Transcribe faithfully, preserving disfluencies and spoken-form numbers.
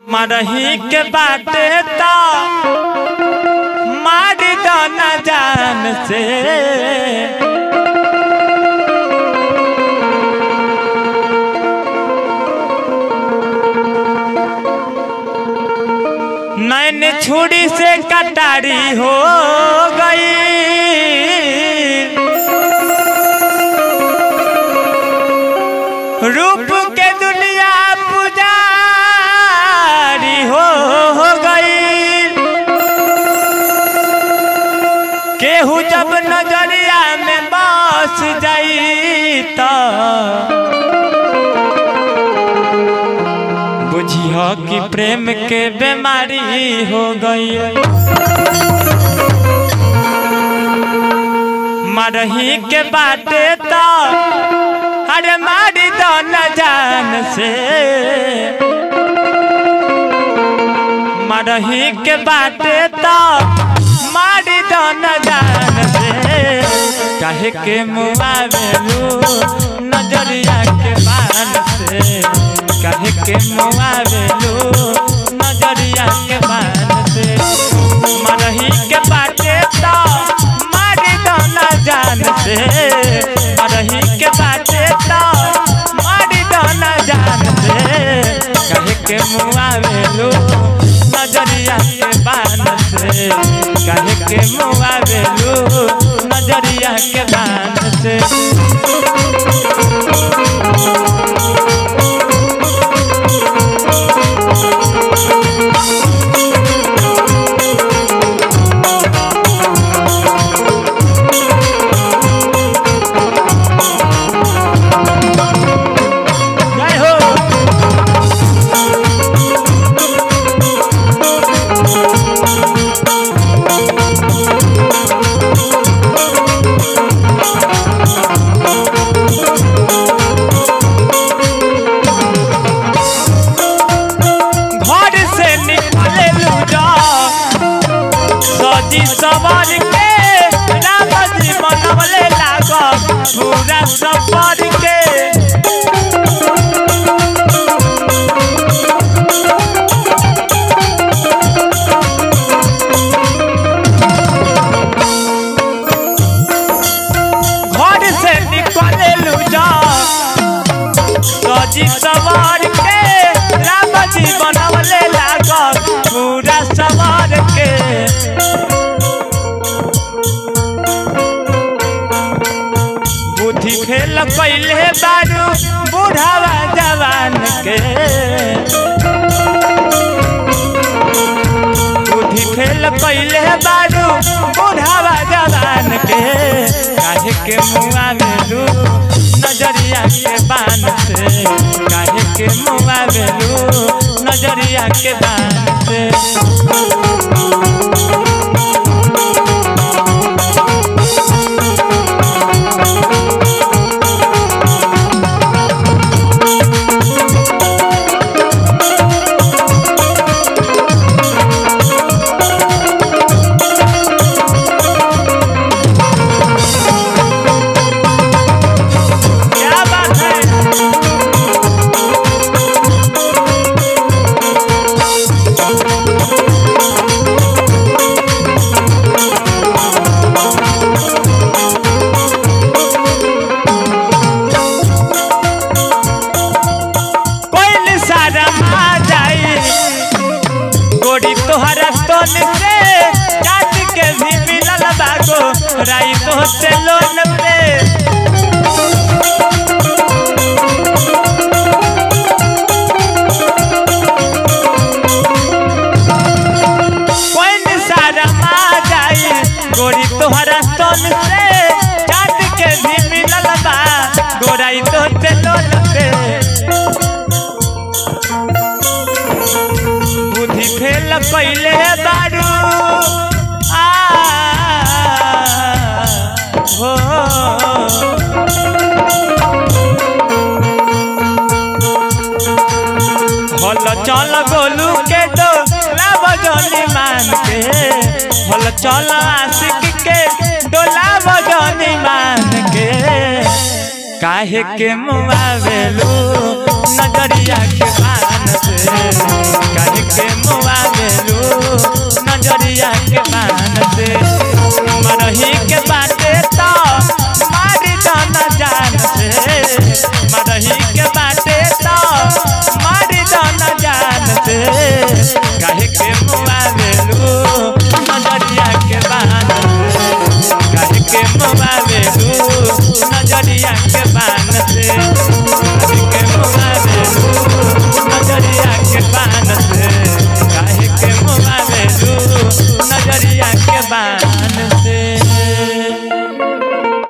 मरही के बाटे तो मार दो न जान से नैन छुरी से कटारी हो गई रूप के दुनिया पुजारी हो गई केहू जब नजरिया में बस जाई तो बुझियो कि प्रेम के बीमारी हो गई मरही के बाटे तो अरे मारी दो न जान से मरही के बाटे तो मारी दो न जान से काहे के मुआवेलू नजरिया के बान से काहे के मुआवेलू नजरिया के बान से मरही के बाटे तो मारी दो न जान से मरही के बाटे तो मारी दो न जान से काहे के मुआवेलू नजरिया के बान से काहे के मुआवेलू नजरिया के बान से सवार के राम जी मनवले लागो पूरा सफर के घर से निकले लू जा सजी सवार के राम जी मनवले लागो पूरा सवार के बुद्धि फेल पहले बारू बुढ़ावा जवान के बुद्धि फेल पहले बारू बुढ़ावा जवान के काहे के मुआवेलू नजरिया के बान से काहे के मुआवेलू नजरिया के बान से राई तो से लोन पे कोई निसारा मा जाई गोरी तोहरा तन से चाट के भी मिलल बा गोराई तो से लोन पे बुद्धि फेल पहले बारू हल चल गोलू के तो लाभ जनी मान के हल चल आशिक के डोला बजनी मान के काहे के मुआवेलू नजरिया के बान से।